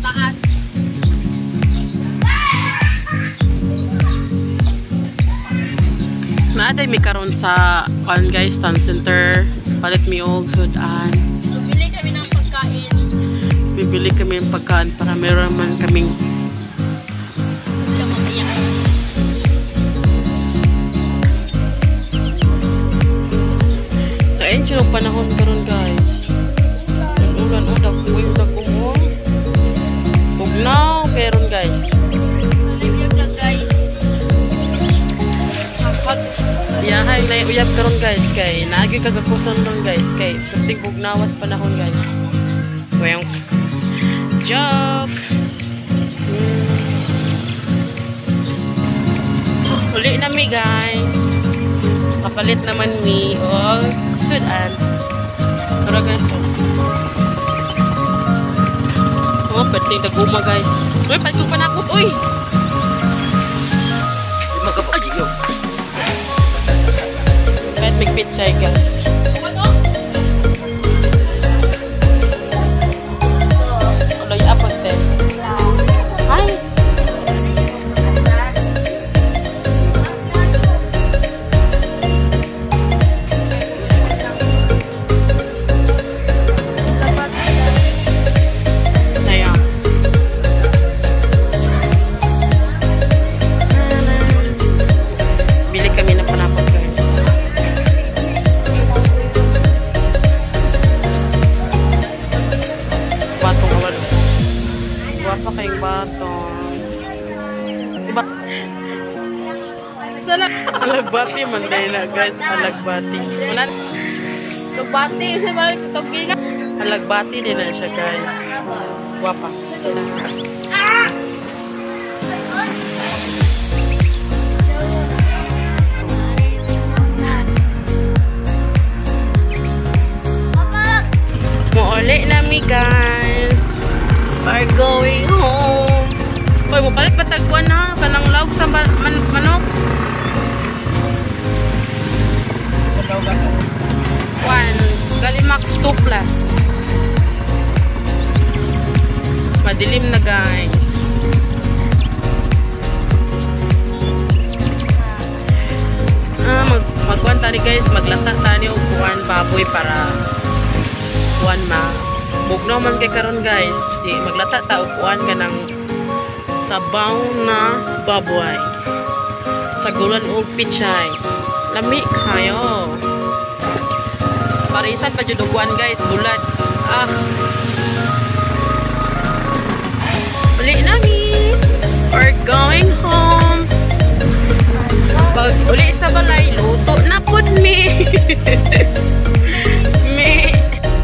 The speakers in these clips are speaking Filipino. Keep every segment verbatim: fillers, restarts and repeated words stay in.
taas. Naaday mi karon sa kan guys, Tan Center. Palit mi og sudan. Bibili kami ng pagkain. Bibili kami ng pagkain para meron man kaming Ito mamaya. na-enjoy ang panahon karon guys. Ulan o dagway dagway. Bugnaw karon guys. Nalibiyag na guys. Pag yahay na uyab karon guys kay naagi kagakusan lang guys kay perting bugnawas panahon guys. Well, joke. Hmm. Uli na mi guys. Kapalit naman mi og sudan. Tara guys. Oh, perting daguma guys. Uy, pagkong panakot uy. Magkapagi yo. Pet big pichay guys. Ano? Oloy apot te. Hi. Naya. Bili kami ng panapot guys. Batong awal. Guwapa kayong batong. Diba? Salag. Alagbati man dahil na guys. Alagbati. Manan? Lugbati. Kasi parang togil na. Alagbati din na siya guys. Guwapa. Muuli na mi guys. We're going home. Hoy, mo palit patagkuan ha. Kanang laog sa man manok. One. Galimax two plus. Madilim na guys. Ah, mag magkuan tani guys. Maglata tani og kuan baboy para kuan ma. Bugnaw man kay karon guys. Di maglata ta og kuan kanang sabaw na baboy. Sagulan og pichay. Lami kayo. Parisan pa jud og kuan guys, bulad. Ah. Uli na mi. We're going home. Pag uli sa balay, luto na pud mi. Mi.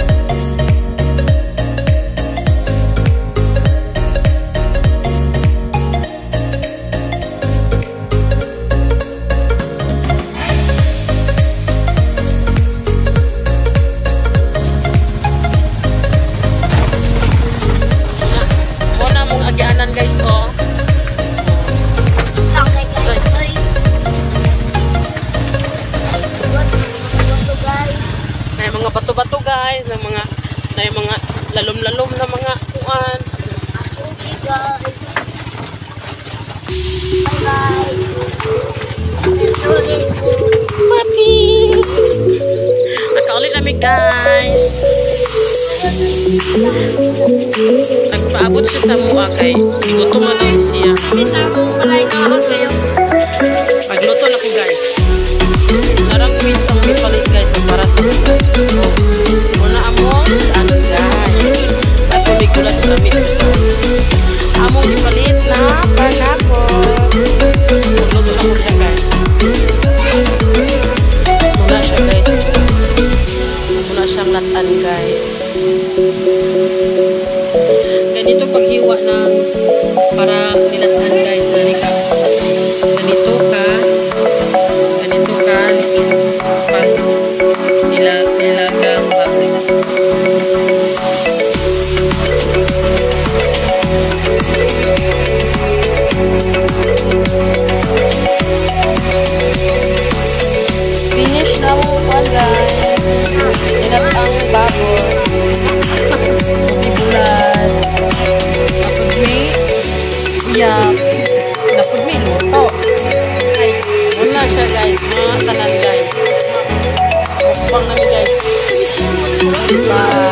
Wala mong agyanan guys, oh. Okay guys. Ay. Bato guys. May mga bato-bato guys, may mga may mga lalom-lalom na mga kuan. Okay guys. Bye guys. Papi. Nakaulit namin guys. Nagpaabot siya sa mua kay gutom na lang siya. Bisa mong balay na ako kayo. Pagluto na ko guys. Narang wait sa mga palit guys para sa mga. Muna among ano guys. At pumigulat na namin. Among ipalit na panako. Pagluto na ko siya guys. Muna siya guys. Muna siyang latan guys. Ganito paghiwa ng para nilatan guys. Ganito ganito ka ganito ka pag nila nilagang baboy. Finish na mo one guys. Nilatang baboy. Ibulan. napod may luto. Ay, wala siya guys, mga tanan guys. Mukbang namin guys. Bye.